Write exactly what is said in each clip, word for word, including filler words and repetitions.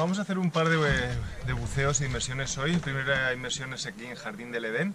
vamos a hacer un par de, de buceos e inmersiones hoy. La primera inmersión es aquí en Jardín del Edén.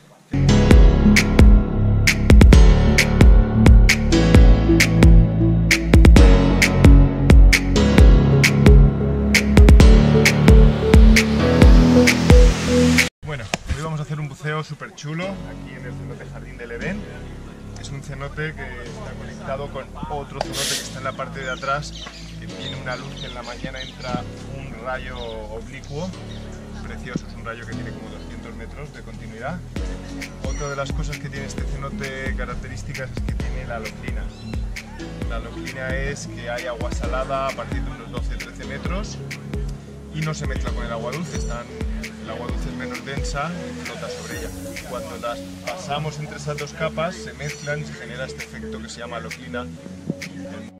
Bueno, hoy vamos a hacer un buceo súper chulo aquí en el cenote Jardín del Edén. Es un cenote que está conectado con otro cenote que está en la parte de atrás, que tiene una luz que en la mañana entra un rayo oblicuo, precioso, es un rayo que tiene como doscientos metros de continuidad. Otra de las cosas que tiene este cenote características es que tiene la loclina. La loclina es que hay agua salada a partir de unos doce a trece metros y no se mezcla con el agua dulce, están, el agua dulce es menos densa y flota sobre ella. Cuando las pasamos entre esas dos capas se mezclan y se genera este efecto que se llama loclina.